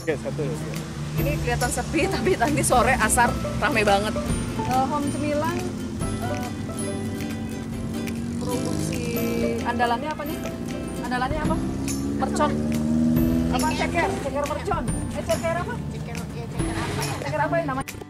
Oke, satu. Ini kelihatan sepi, tapi tadi sore asar rame banget. Home Cemilan produksi andalannya apa nih? Andalannya apa? Mercon. Apa ceker mercon? Ceker apa? Ceker apa ya? Ceker apa ya namanya?